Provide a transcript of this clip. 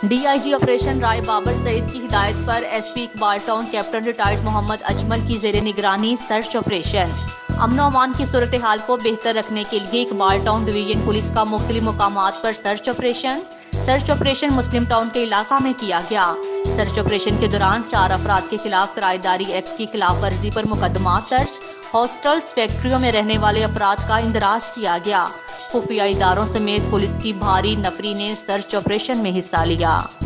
DIG operation Rai Babar Saeed की हिदायत पर SP Iqbal town captain retired Mohammad Ajmal की जेर निगरानी सर्च ऑपरेशन। अमन अमान की सूरत हाल को बेहतर रखने के लिए इकबाल टाउन डिवीजन पुलिस का मुख्तलिफ मुकामात पर सर्च ऑपरेशन मुस्लिम टाउन के इलाका में किया गया। सर्च ऑपरेशन के दौरान 4 अफराद के खिलाफ किराएदारी एक्ट की खिलाफ वर्जी पर मुकदमा दर्ज। हॉस्टल्स, फैक्ट्रियों में रहने वाले अफराद का इंदराज किया गया। खुफिया इदारों समेत पुलिस की भारी नफरी ने सर्च ऑपरेशन में हिस्सा लिया।